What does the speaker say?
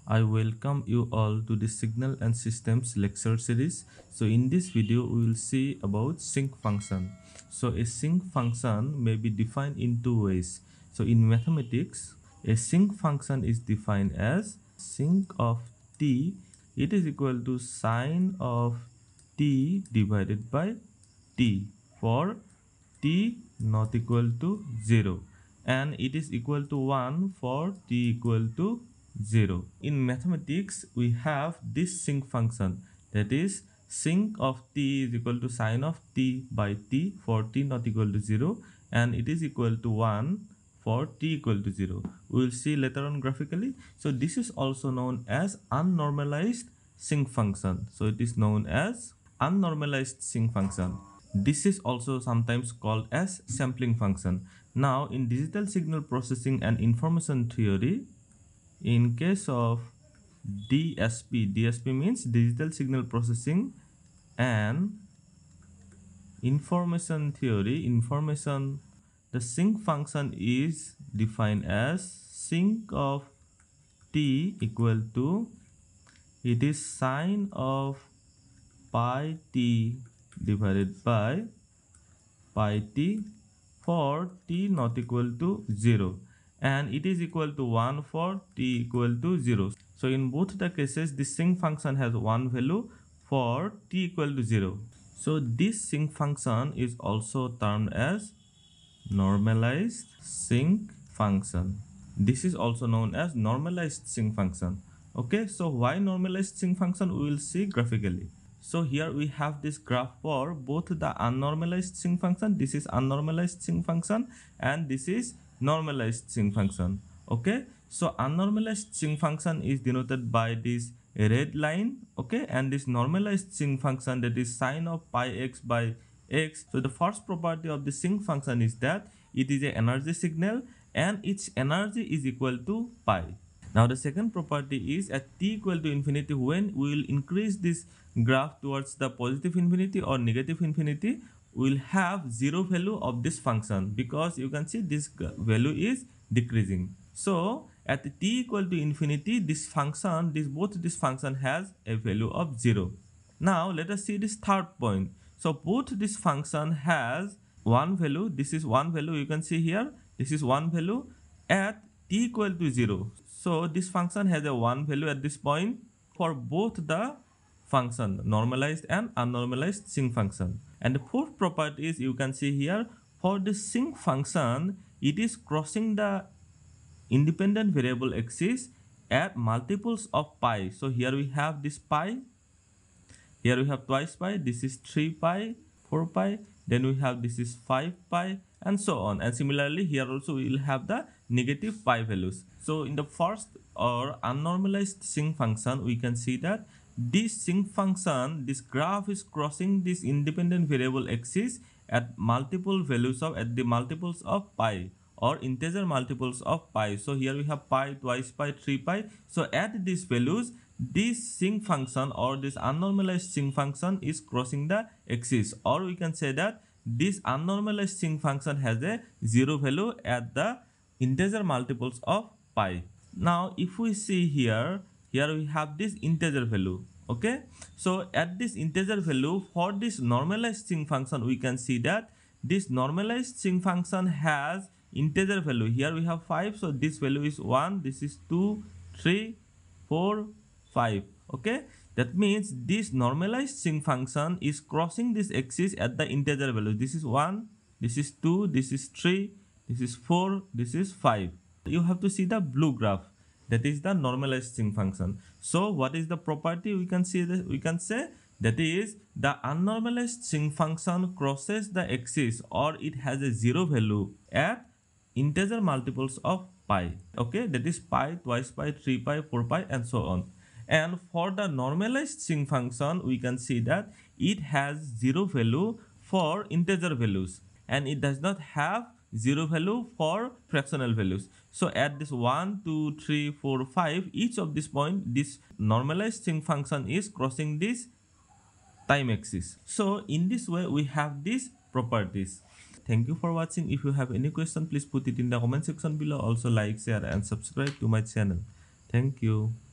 I welcome you all to the Signal and Systems lecture series. So in this video we will see about sinc function. So a sinc function may be defined in two ways. So in mathematics, a sinc function is defined as sinc of t, it is equal to sine of t divided by t for t not equal to 0, and it is equal to 1 for t equal to 0. In mathematics, we have this sinc function, that is sinc of t is equal to sine of t by t for t not equal to 0, and it is equal to 1 for t equal to 0. We will see later on graphically. So this is also known as unnormalized sinc function. So it is known as unnormalized sinc function. This is also sometimes called as sampling function. Now in digital signal processing and information theory, in case of DSP means digital signal processing and information theory, the sinc function is defined as sinc of t equal to, it is sine of pi t divided by pi t for t not equal to 0, and it is equal to 1 for t equal to 0. So in both the cases, the sinc function has one value for t equal to 0. So this sinc function is also termed as normalized sinc function. This is also known as normalized sinc function. Okay, so why normalized sinc function we will see graphically. So here we have this graph for both the unnormalized sinc function, this is unnormalized sinc function, and this is normalized sinc function. Okay, so unnormalized sinc function is denoted by this red line, okay, and this normalized sinc function, that is sine of pi x by x. So the first property of the sinc function is that it is an energy signal and its energy is equal to pi. Now the second property is at t equal to infinity, when we will increase this graph towards the positive infinity or negative infinity, we will have zero value of this function, because you can see this value is decreasing. So at t equal to infinity, this function, both this function has a value of 0. Now let us see this third point. So both this function has one value, this is one value, you can see here, this is one value at t equal to 0. So this function has a one value at this point for both the function, normalized and unnormalized sinc function. And the fourth property is, you can see here, for the sinc function, it is crossing the independent variable axis at multiples of pi. So here we have this pi, here we have twice pi, this is 3 pi, 4 pi, then we have this is 5 pi, and so on. And similarly here also we will have the negative pi values. So in the first or unnormalized sinc function, we can see that this sinc function, this graph is crossing this independent variable axis at multiple values of, at the multiples of pi or integer multiples of pi. So here we have pi, twice pi, 3 pi. So at these values, this sinc function or this unnormalized sinc function is crossing the axis, or we can say that this unnormalized sinc function has a zero value at the integer multiples of pi. Now if we see here we have this integer value. Okay, so at this integer value, for this normalized sinc function, we can see that this normalized sinc function has integer value. Here we have 5, so this value is 1, this is 2, 3, 4, 5. Okay, that means this normalized sinc function is crossing this axis at the integer value. This is 1, this is 2, this is 3, this is 4, this is 5. You have to see the blue graph, that is the normalized sinc function. So what is the property? We can see that, we can say that is the unnormalized sinc function crosses the axis, or it has a zero value at integer multiples of pi. Okay, that is pi, twice pi, 3 pi, 4 pi, and so on. And for the normalized sinc function, we can see that it has zero value for integer values, and it does not have zero value for fractional values. So at this 1, 2, 3, 4, 5, each of this point, this normalized sinc function is crossing this time axis. So in this way, we have these properties. Thank you for watching. If you have any question, please put it in the comment section below. Also like, share, and subscribe to my channel. Thank you.